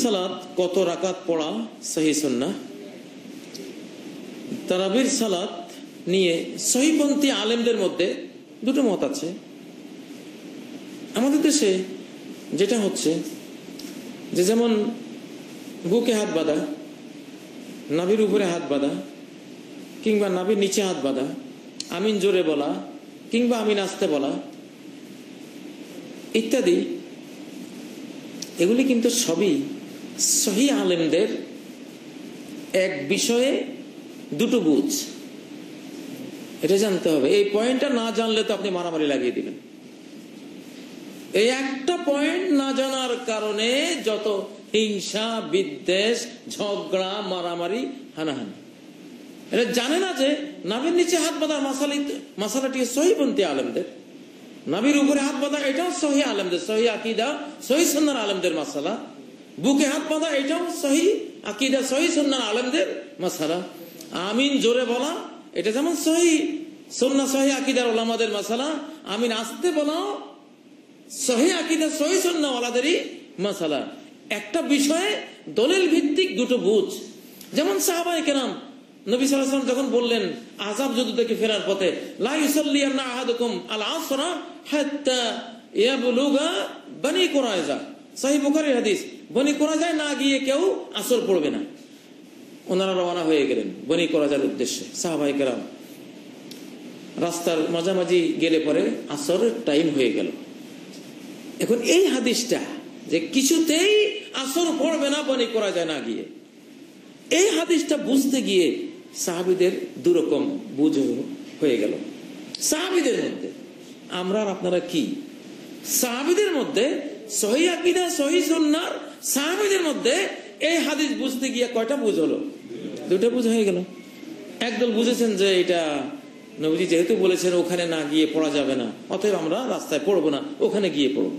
সালাত কত রাকাত পড়া সহিহ সুন্নাহ? তারাবির সালাত নিয়ে সহিপন্থী আলেমদের মধ্যে দুটো মত আছে। আমাদের দেশে যেটা হচ্ছে যে যেমন বুকে হাত বাঁধা, নাভির উপরে হাত বাঁধা, কিংবা নাভির নিচে হাত বাঁধা, আমিন জোরে বলা কিংবা আমিন আস্তে বলা ইত্যাদি, এগুলি কিন্তু সবই সহিহ আলেমদের এক বিষয়ে দুটো বুঝ। এটা জানতে হবে। এই পয়েন্টটা না জানলে তো আপনি মারামারি লাগিয়ে দিবেন। এই একটা পয়েন্ট না জানার কারণে যত হিংসা, বিদ্বেষ, ঝগড়া, মারামারি, হানাহানি। এটা জানে না যে নাভির নিচে হাত বাঁধার মাসালাটি সহিপন্থী আলেমদের, নাভির উপরে হাত বাঁধা এটাও সহিহ আলেমদের, সহিহ আকীদা, সহিহ সুন্নাহর আলেমদের মাসালা। বুকে হাত বাঁধা এটাও সহিহ আকীদা, সহিহ সুন্নাহর আলেমদের মাসালা। আমিন জোরে বলা এটা যেমন সহিহ সুন্নাহ, সহিহ আকীদার ওলামাদের মাসালা। আমিন আস্তে বলাও সহিহ আকীদা, সহিহ সুন্নাহ ওয়ালাদেরই মাসালা। একটা বিষয়ে দলিল ভিত্তিক দুটো বুঝ। যেমন সাহাবায়ে কেরাম নবী সাল্লাল্লাহু আলাইহি ওয়াসাল্লাম যখন বললেন আযাব যুদ্ধ থেকে ফেরার পথে, লা ইউসাল্লিয়ান্না আহাদুকুম আল আসরা হাত্তা ইয়াবলুগা বনি কুরাইজা, সহিহ বুখারীর হাদিস। বনি কুরাইজায় না গিয়ে কেউ আসর পড়বে না। ওনারা রওনা হয়ে গেলেন বনি কুরাইজার উদ্দেশ্যে। সাহাবায়ে কেরাম রাস্তার মাঝামাঝি গেলে পরে আসরের টাইম হয়ে গেল। এখন এই হাদিসটা যে কিছুতেই আসর পড়বে না বনি কুরাইজায় না গিয়ে, এই হাদিসটা বুঝতে গিয়ে সাহাবীদের দুরকম বুঝ হয়ে গেল। সাহাবীদের মধ্যে আমরা আর আপনারা কি? সাহাবীদের মধ্যে সহিহ আকীদা, সহিহ সুন্নাহর সাহাবীদের মধ্যে এই হাদিস বুঝতে গিয়ে কয়টা বুঝ হলো? দুটো বুঝ হয়ে গেল। একদল বুঝেছেন যে এটা নবীজি যেহেতু বলেছেন ওখানে না গিয়ে পড়া যাবে না, অতএব আমরা রাস্তায় পড়বো না, ওখানে গিয়ে পড়বো।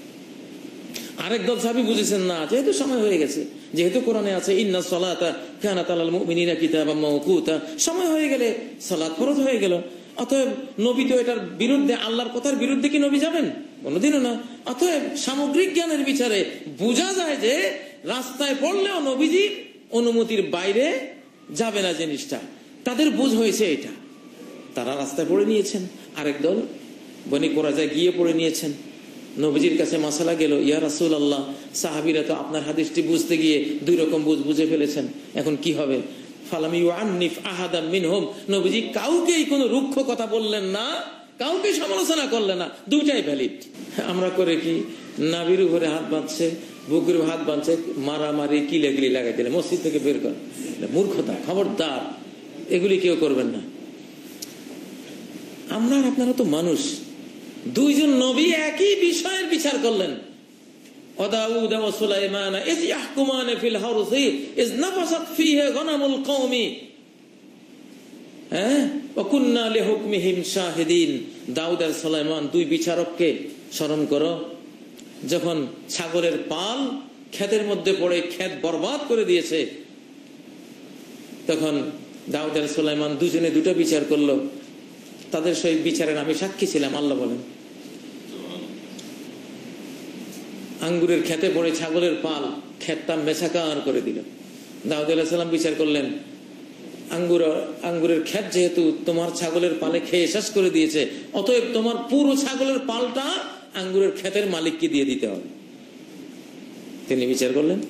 আরেক দল সাহাবী বুঝেছেন না, যেহেতু সময় হয়ে গেছে, যেহেতু কোরআনে আছে ইন্নাস সালাতা কানাত আলাল মুমিনিনা কিতাবাম মাওকুতা, সময় হয়ে গেলে সালাত ফরজ হয়ে গেল, অতএব নবী তো এটার বিরুদ্ধে, আল্লাহর কথার বিরুদ্ধে কি নবী যাবেন? কোনোদিনও না। অতএব সামগ্রিক জ্ঞানের বিচারে বোঝা যায় যে রাস্তায় পড়লেও নবীজির অনুমতির বাইরে যাবে না জিনিসটা। তাদের বুঝ হয়েছে এটা, তারা রাস্তায় পড়ে নিয়েছেন। আরেক দল বনি কুরাইজায় গিয়ে পড়ে নিয়েছেন। নবীজির কাছে মাসালা গেল, ইয়া রাসূলুল্লাহ, সাহাবীরা তো আপনার হাদিসটি বুঝতে গিয়ে দুই রকম বুঝে ফেলেছেন, এখন কি হবে? ফালাম ইউআন্নিফ আহাদাম মিনহুম, নবীজি কাউকেই কোনো রুক্ষ কথা বললেন না, কাউকে সমালোচনা করলেন না, দুইটাই ভ্যালিড। আমরা করে কি, নাভির উপরে হাত বাঁধছে, বুকের হাত বাঁধছে, মারামারি কিলাকিলি লাগাই দিলে মসজিদ থেকে বের কর। মূর্খতা, খবরদার, এগুলি কেউ করবেন না। আমরা আপনারা তো মানুষ। দুইজন নবী একই বিষয়ের বিচার করলেন। ওয়াদাউদ ওয়া সুলাইমান ইয ইয়াহকুমান ফিল হারসি ইয নাফাসাত ফীহি গনামুল কওমি ওয়া কুননা লিহুকমিহিম শাহিদিন। দাউদ আর সুলাইমান দুই বিচারককে স্মরণ করো, যখন ছাগলের পাল ক্ষেতের মধ্যে পড়ে ক্ষেত বরবাদ করে দিয়েছে, তখন দাউদ আর সুলাইমান দুজনে দুটো বিচার করলো। তাদের সেই বিচারের আমি সাক্ষী ছিলাম। আল্লাহ বলেন, আঙ্গুরের খেতে পড়ে ছাগলের পাল ক্ষেতটা মেছাকার করে দিল। দাউদ আলাইহিস সালাম বিচার করলেন, আঙ্গুরের ক্ষেত যেহেতু তোমার ছাগলের পালে খেয়ে শেষ করে দিয়েছে, অতএব তোমার পুরো ছাগলের পালটা আঙ্গুরের ক্ষেতের মালিককে দিয়ে দিতে হবে। তিনি বিচার করলেন।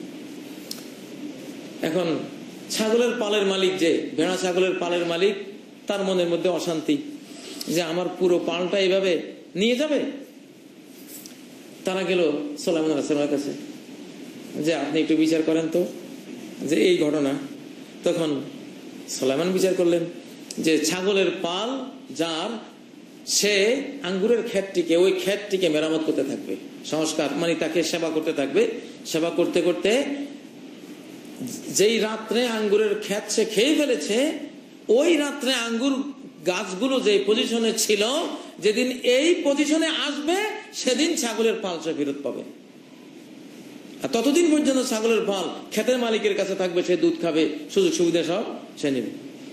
এখন ছাগলের পালের মালিক, যে ভেড়া ছাগলের পালের মালিক, তার মনের মধ্যে অশান্তি যে আমার পুরো পালটা এইভাবে নিয়ে যাবে। তারা গেল সুলাইমান আলাইহিস সালামের কাছে যে আপনি একটু বিচার করেন তো যে এই ঘটনা। তখন সুলাইমান বিচার করলেন যে ছাগলের পাল যার, সে আঙ্গুরের ক্ষেতটিকে, ওই ক্ষেতটিকে মেরামত করতে থাকবে, সংস্কার মানে তাকে সেবা করতে থাকবে। সেবা করতে করতে যেই রাত্রে আঙ্গুরের ক্ষেত সে খেয়ে ফেলেছে, ওই রাত্রে আঙ্গুর গাছগুলো যে পজিশনে ছিল, যেদিন এই পজিশনে আসবে সেদিন ছাগলের পাল সে ফেরত পাবে। আর ততদিন পর্যন্ত ছাগলের পাল ক্ষেতের মালিকের কাছে থাকবে, সে দুধ খাবে, সুযোগ সুবিধা সব সে নেবে।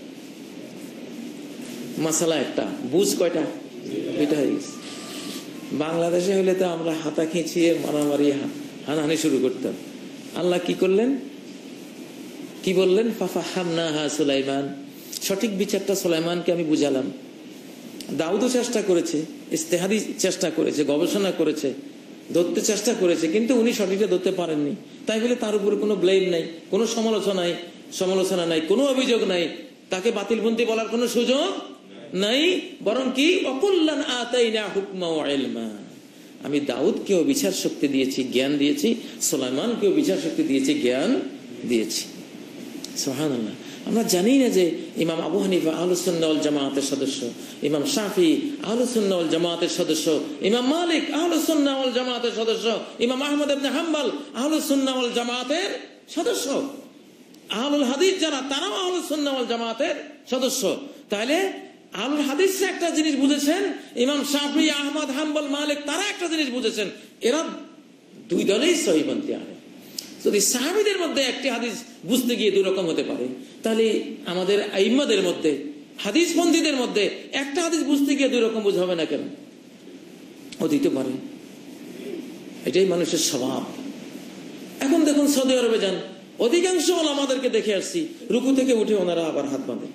মাসালা একটা, বুঝ কয়টা? এটা হয়ে গেছে। বাংলাদেশে হলে তো আমরা হাতা খিঁচিয়ে মারামারি হানাহানি শুরু করতাম। আল্লাহ কি করলেন, কি বললেন? ফাফাহামনাহা সুলাইমান, সঠিক বিচারটা সুলাইমানকে আমি বুঝালাম। দাউদও চেষ্টা করেছে, ইস্তেহাদি চেষ্টা করেছে, গবেষণা করেছে, ধরতে চেষ্টা করেছে, কিন্তু উনি সঠিকটা ধরতে পারেননি। তাই বলে তার উপরে কোনো ব্লেম নাই, কোনো সমালোচনা নাই, কোনো অভিযোগ নাই, তাকে বাতিলপন্থী বলার কোনো সুযোগ নাই। বরং কি, ওয়াকুল্লান আতাইনা হুকমা ওয়া ইলমা, আমি দাউদকেও বিচার শক্তি দিয়েছি, জ্ঞান দিয়েছি, সুলাইমানকেও বিচার শক্তি দিয়েছি, জ্ঞান দিয়েছি। সুবহানাল্লাহ। আমরা জানি না যে ইমাম আবু হানিফা আহলুস সুন্নাহ ওয়াল জামাতের সদস্য, ইমাম শাফি আহলুস সুন্নাহ ওয়াল জামাতের সদস্য, ইমাম মালিক আহলুস সুন্নাহ ওয়াল জামাতের সদস্য, ইমাম আহমদ ইবনে হাম্বল আহলুস সুন্নাহ ওয়াল জামাতের সদস্য, আহলুল হাদিস যারা তারাও আহলুস সুন্নাহ ওয়াল জামাতের সদস্য। তাহলে আহলুল হাদিসরা একটা জিনিস বুঝেছেন, ইমাম শাফি, আহমদ, হাম্বল, মালিক তারা একটা জিনিস বুঝেছেন, এরা দুই দলেই সহিহপন্থী আলেম। যদি সাহাবীদের মধ্যে একটি হাদিস বুঝতে গিয়ে দুই রকম হতে পারে, তাহলে আমাদের আইম্মাদের মধ্যে, হাদিসপন্থীদের মধ্যে একটা হাদিস বুঝতে গিয়ে দুই রকম বুঝ হবে না কেন? হতে পারে, এটাই মানুষের স্বভাব। এখন দেখুন সৌদি আরবে যান, অধিকাংশ ওলামাদেরকে দেখে আসছি, রুকু থেকে উঠে ওনারা আবার হাত বাঁধেন,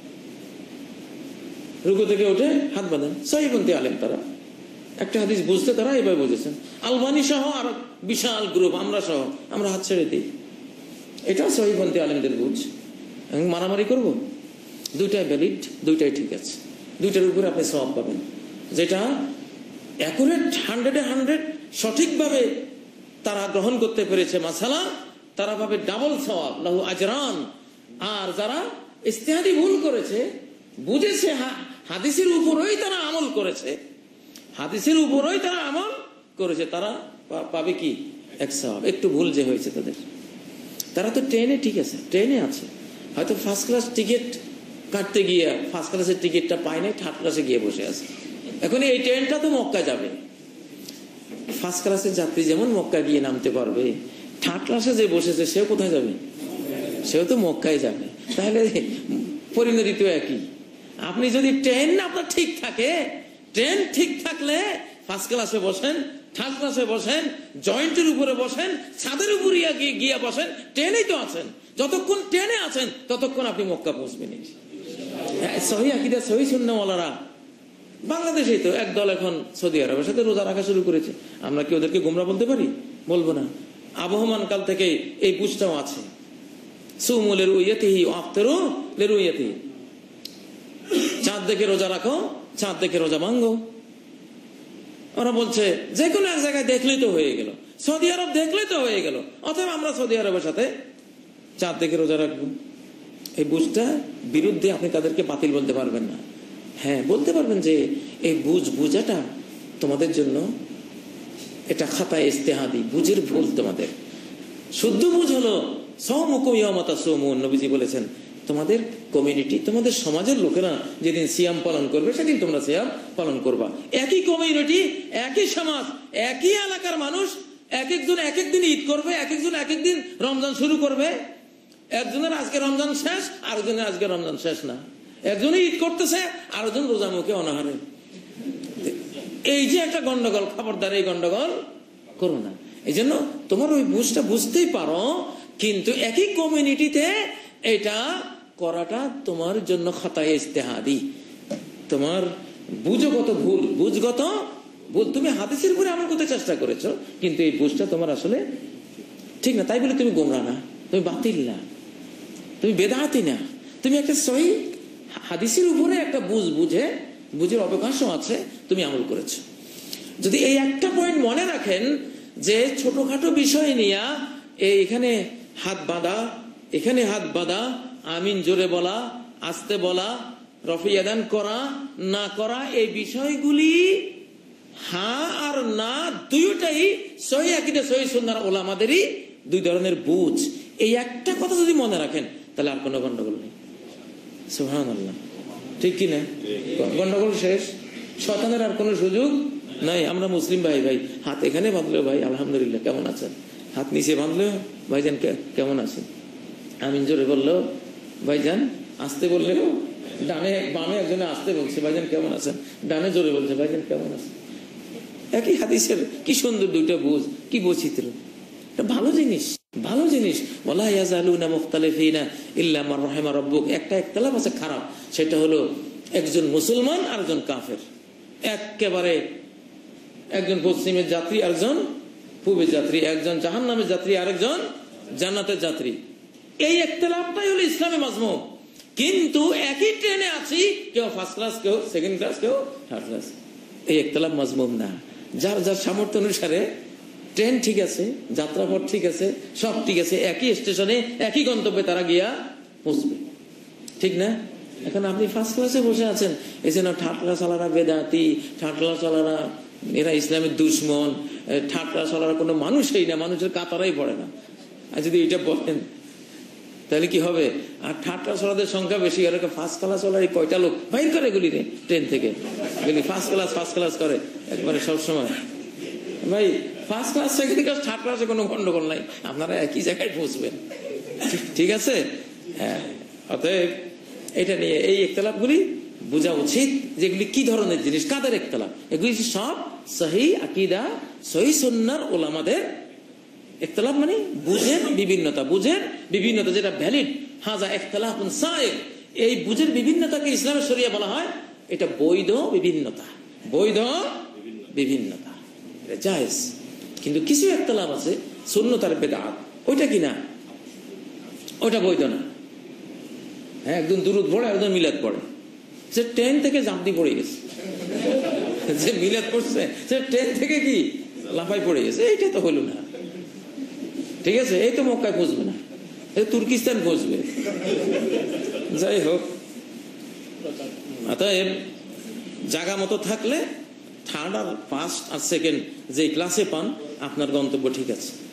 রুকু থেকে উঠে হাত বাঁধেন, সহিহপন্থী আলেম তারা। একটা হাদিস বুঝতে তারা এভাবে বুঝেছেন। আলবানী সহ আর বিশাল গ্রুপ, আমরা সহ, আমরা হাত ছেড়ে দিই। এটাও সহিহপন্থী আলেমদের বুঝ। মারামারি করব? দুইটাই ভ্যালিড, দুইটাই ঠিক আছে, দুইটার উপরে আপনি সওয়াব পাবেন। যেটা অ্যাকুরেট 100-100 সঠিকভাবে তারা গ্রহণ করতে পেরেছে মাসালা, তারা পাবে ডাবল সওয়াব, লাহু আজরান। আর যারা ইজতিহাদি ভুল করেছে, বুঝেছে, হাদিসের উপরেই তারা আমল করেছে, হাদিসের উপরেই তারা আমল করেছে, তারা পাবে কি? এক সওয়াব। একটু ভুল যে হয়েছে তাদের, তারা তো ট্রেনে ঠিক আছে, ট্রেনে আছে, হয়তো ফার্স্ট ক্লাস টিকিট কাটতে গিয়ে ফার্স্ট ক্লাসের টিকিটটা পায় নাই, থার্ড ক্লাসে গিয়ে বসে আছে। এখন এই ট্রেনটা তো মক্কা যাবে, ফার্স্ট ক্লাসের যাত্রী যেমন মক্কা গিয়ে নামতে পারবে, থার্ড ক্লাসে যে বসেছে সেও কোথায় যাবে? সেও তো মক্কায় যাবে। তাহলে পরিণতি তো একই। আপনি যদি ট্রেন আপনার ঠিক থাকে, ট্রেন ঠিক থাকলে ফার্স্ট ক্লাসে বসেন, থার্ড ক্লাসে বসেন, জয়েন্টের উপরে বসেন, ছাদের উপরে গিয়ে বসেন, ট্রেনেই তো আছেন। যতক্ষণ ট্রেনে আছেন ততক্ষণ আপনি মক্কা পৌঁছবেন। সহিহ আকীদা, সহিহ সুন্নাহওয়ালারা বাংলাদেশেই তো একদল এখন সৌদি আরবের সাথে রোজা রাখা শুরু করেছে। আমরা কি ওদেরকে গোমরা বলতে পারি? বলবো না। আবহমান কাল থেকে এই বুঝটাও আছে, সুমু লিরুইয়াতিহি ওয়া আফতিরু লিরুইয়াতিহি। চাঁদ দেখে রোজা রাখো, চাঁদ দেখে রোজা ভাঙ্গো। ওরা বলছে যে কোনো এক জায়গায় দেখলেই তো হয়ে গেল, সৌদি আরব দেখলে তো হয়ে গেল, অতএব আমরা সৌদি আরবের সাথে চাঁদ দেখে রোজা রাখবো। এই বুঝটা বিরুদ্ধে আপনি তাদেরকে বাতিল বলতে পারবেন না। হ্যাঁ, বলতে পারবেন যে এই বুঝাটা তোমাদের জন্য এটা খাতায় ইজতিহাদি, বুঝের ভুল তোমাদের। শুদ্ধ বুঝ হলো সাওমুকুম ইয়াওমা তাসুমুন। নবীজি বলেছেন, তোমাদের কমিউনিটি, তোমাদের সমাজের লোকেরা যেদিন সিয়াম পালন করবে সেদিন তোমরা সিয়াম পালন করবা। একই কমিউনিটি, একই সমাজ, একই এলাকার মানুষ, এক একজন এক একদিন ঈদ করবে, এক একজন এক একদিন রমজান শুরু করবে। একজনের আজকে রমজান শেষ, আরেকজনের আজকে রমজান শেষ না। একজনই ঈদ করতেছে, আরেকজন রোজা মুখে অনাহারে। এই যে একটা গন্ডগোল, খবরদার এই গন্ডগোল করো না। এই জন্য তোমার ওই বুঝটা বুঝতেই পারো, কিন্তু একই কমিউনিটিতে এটা করাটা তোমার জন্য খাতায়ে ইজতিহাদি। তোমার বুঝগত ভুল, বুঝগত ভুল। তুমি হাদিসের উপরে আমল করতে চেষ্টা করেছো, কিন্তু এই বুঝটা তোমার আসলে ঠিক না। তাই বলে তুমি গোমরা না, তুমি বাতিল না, তুমি বেদাতি না, তুমি একটা সহি হাদিসের উপরে একটা বুঝের অবকাশও আছে, তুমি আমল করেছো। যদি এই একটা পয়েন্ট মনে রাখেন যে ছোটখাটো বিষয় নিয়ে এখানে হাত বাঁধা, এখানে হাত বাঁধা, আমিন জোরে বলা, আস্তে বলা, রফিয়াদান করা না করা, এই বিষয়গুলি হ্যাঁ আর না দুইটাই সহিহ আকীদা সহিহ সুন্নাহর ওলামাদেরই দুই ধরনের বুঝ। এই একটা কথা যদি মনে রাখেন তাহলে আর কোনো গন্ডগোল নেই। সুবহানাল্লাহ, ঠিক কি না? গন্ডগোল শেষ, শয়তানের আর কোনো সুযোগ নাই। আমরা মুসলিম ভাই ভাই হাত এখানে বাঁধলেও ভাই আলহামদুলিল্লাহ কেমন আছেন, হাত নিচে বাঁধলেও ভাইজান কেমন আছেন, আমিন জোরে বললেও ভাইজান, আসতে বললেও ডানে বামে একজনে আসতে বলছে ভাইজান কেমন আছেন, ডানে জোরে বলছে ভাইজান কেমন আছেন। একই হাদিসের কি সুন্দর দুইটা বুঝ, কি বৈচিত্র্য, এটা ভালো জিনিস। ভালো জিনিস। ওয়ালা ইয়াজালুনা মুখতালিফিনা ইল্লা মান রাহিমা রাব্বুক। একটা ইখতিলাফ আছে খারাপ, সেটা হলো একজন মুসলমান আর একজন কাফের, একেবারে একজন পশ্চিমের যাত্রী আরেকজন পূবের যাত্রী, একজন জাহান্নামের যাত্রী আরেকজন জান্নাতের যাত্রী। এই ইখতিলাফটাই হলো ইসলামী মাজমুম। কিন্তু একই ট্রেনে আছি, কেউ ফার্স্ট ক্লাস, কেউ সেকেন্ড ক্লাস, কেউ থার্ড ক্লাস। এই ইখতিলাফ মাজমুম না। যার যার সামর্থ্য অনুসারে ট্রেন ঠিক আছে, যাত্রাপথ ঠিক আছে, সব ঠিক আছে, একই স্টেশনে একই গন্তব্যে তারা গিয়া পৌঁছবে, ঠিক না? এখন আপনি ফার্স্ট ক্লাসে বসে আছেন, এই জন্য থার্ড ক্লাস ওয়ালারা বেদাতি, থার্ড ক্লাস ওয়ালারা এরা ইসলামের দুশ্মন, থার্ড ক্লাস ওয়ালারা কোনো মানুষই না, মানুষের কাতারাই পড়ে না। আর যদি এটা বলেন তাহলে কি হবে? আর থার্ড ক্লাস ওয়ালাদের সংখ্যা বেশি, আর ফার্স্ট ক্লাস ওয়ালার কয়টা লোক বাইর করে এগুলি রে ট্রেন থেকে, এগুলি ফার্স্ট ক্লাস করে একবারে সবসময়। ভাই first class, second class, third ক্লাসে কোনো গন্ডগোল নাই, আপনারা একই জায়গায় পৌঁছবেন, ঠিক আছে? হ্যাঁ, অতএব এটা নিয়ে এই ইখতিলাফগুলি বোঝা উচিত, যেগুলি কি ধরনের জিনিস, কাদের ইখতিলাফ, এগুলি সব সহিহ আকীদা, সহিহ সুন্নাহর উলামাদের ইখতিলাফ, মানে বুঝের বিভিন্নতা যেটা ভ্যালিড। হাযা ইখতিলাফুন সাইগ, এই বুঝের বিভিন্নতাকে ইসলামের শরিয়া বলা হয় এটা বৈধ বিভিন্নতা, এটা জায়েজ। কিন্তু কিছু ইখতিলাফ আছে সুন্নাত আর বিদআত, ওইটা কি না, ওইটা বৈধ না। হ্যাঁ, একজন দুরূদ পড়ে, একজন মিলাদ পড়ে, সে ট্রেন থেকে জাম্পি পড়ে গেছে, যে মিলাদ পড়ছে সে ট্রেন থেকে কি লাফাই পড়ে গেছে, এইটা তো হলো না, ঠিক আছে? এই তো মক্কায় পৌঁছবে না, এই তুর্কিস্তান পৌঁছবে। যাই হোক, অতএব জায়গা মতো থাকলে থার্ড আর ফার্স্ট আর সেকেন্ড যে ক্লাসে পান, আপনার গন্তব্য ঠিক আছে।